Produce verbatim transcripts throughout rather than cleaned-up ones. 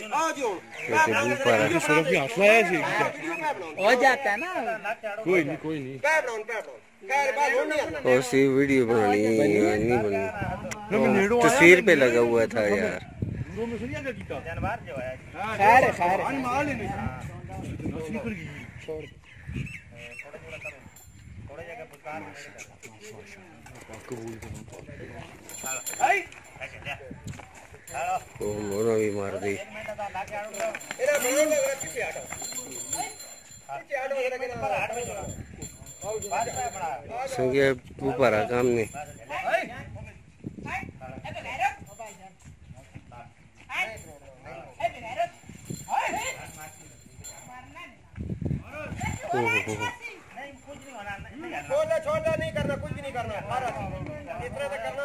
हो जाता है ना। कोई नहीं कोई नहीं सी वीडियो बनानी नहीं बनी, तस्वीर पे लगा हुआ था यार। खैर है खैर ओ मोनो भी मार दी। संगे ऊपर आ काम नहीं। छोटा छोटा नहीं करना, कुछ नहीं करना, इतना तक करना।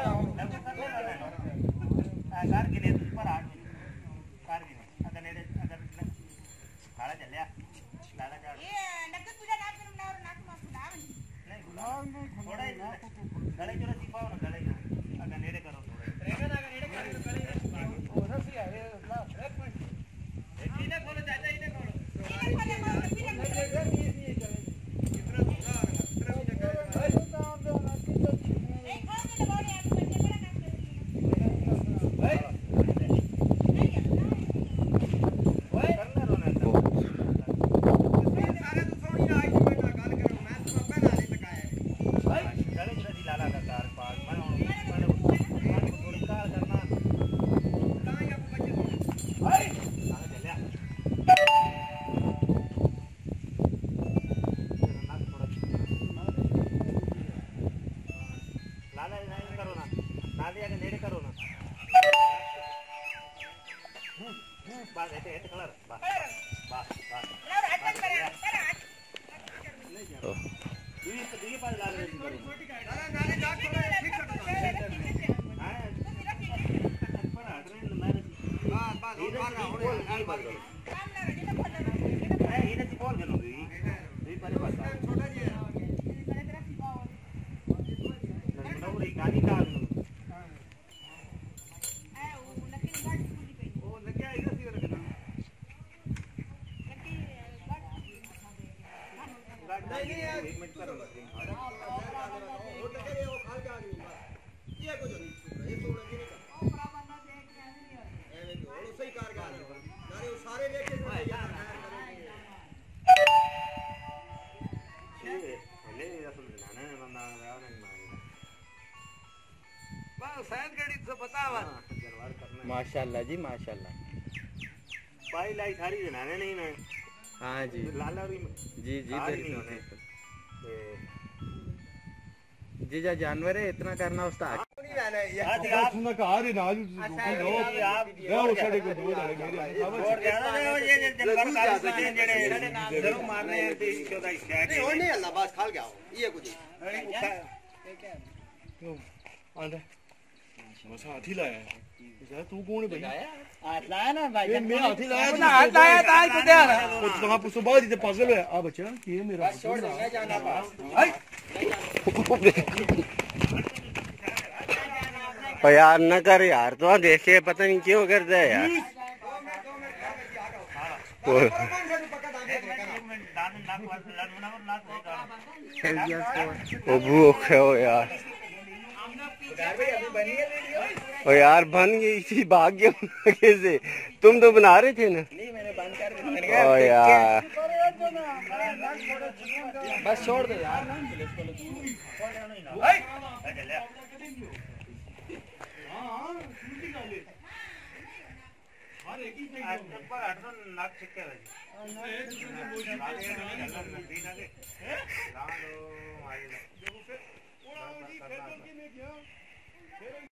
माशाल्लाह जी माशाल्लाह। पाई लाई सारी जनाने नहीं ना। हाँ जी लाला भी जी जी जीजा जानवर है, इतना करना उस्ताद। हाथी लाया तू कौन है भैया? हाथ लाया ना भाई, मैं हाथी लाया था। हाथ लाया था तो दे रहा तो वहां पुसो बाद ही पागल है। आ बच्चा ये मेरा छोड़ दे, मैं जाना पास। ओ यार न कर यार, तो देखे पता नहीं क्यों कर दे यार। ओ भूख है ओ यार। ओ यार बन गई थी, भाग गया कैसे? तुम तो बना रहे थे ना। नहीं मैंने बंद कर दिया। ओ यार बस छोड़ दे यार।